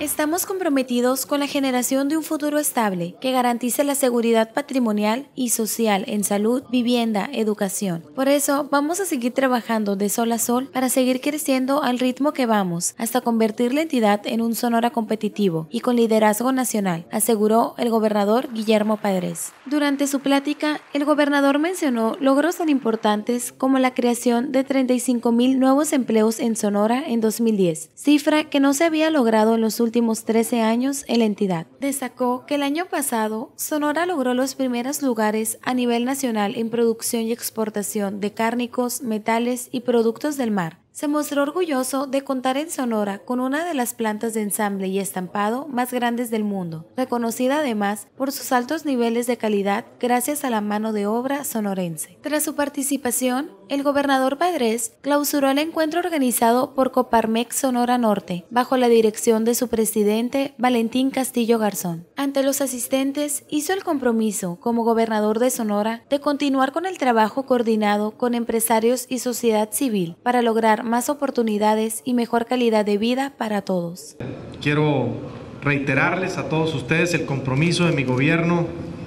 Estamos comprometidos con la generación de un futuro estable que garantice la seguridad patrimonial y social en salud, vivienda, educación. Por eso vamos a seguir trabajando de sol a sol para seguir creciendo al ritmo que vamos, hasta convertir la entidad en un Sonora competitivo y con liderazgo nacional, aseguró el gobernador Guillermo Padres. Durante su plática, el gobernador mencionó logros tan importantes como la creación de 35,000 nuevos empleos en Sonora en 2010, cifra que no se había logrado en los últimos 13 años en la entidad. Destacó que el año pasado, Sonora logró los primeros lugares a nivel nacional en producción y exportación de cárnicos, metales y productos del mar. Se mostró orgulloso de contar en Sonora con una de las plantas de ensamble y estampado más grandes del mundo, reconocida además por sus altos niveles de calidad gracias a la mano de obra sonorense. Tras su participación, el gobernador Padres clausuró el encuentro organizado por Coparmex Sonora Norte, bajo la dirección de su presidente Valentín Castillo Garzón. Ante los asistentes, hizo el compromiso, como gobernador de Sonora, de continuar con el trabajo coordinado con empresarios y sociedad civil para lograr más oportunidades y mejor calidad de vida para todos. Quiero reiterarles a todos ustedes el compromiso de mi gobierno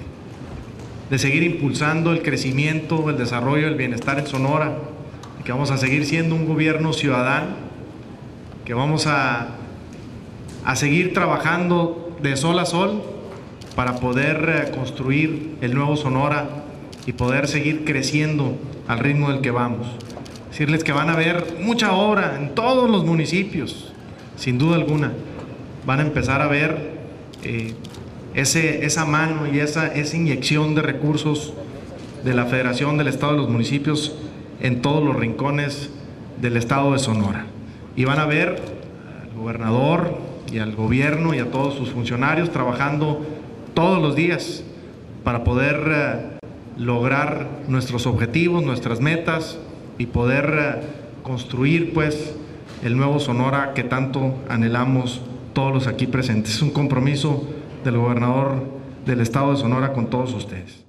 de seguir impulsando el crecimiento, el desarrollo, el bienestar en Sonora, que vamos a seguir siendo un gobierno ciudadano, que vamos a seguir trabajando de sol a sol para poder construir el nuevo Sonora y poder seguir creciendo al ritmo del que vamos. Decirles que van a ver mucha obra en todos los municipios, sin duda alguna. Van a empezar a ver esa mano y esa inyección de recursos de la Federación del Estado de los Municipios en todos los rincones del Estado de Sonora. Y van a ver al gobernador y al gobierno y a todos sus funcionarios trabajando todos los días para poder lograr nuestros objetivos, nuestras metas, y poder construir pues el nuevo Sonora que tanto anhelamos todos los aquí presentes. Es un compromiso del gobernador del estado de Sonora con todos ustedes.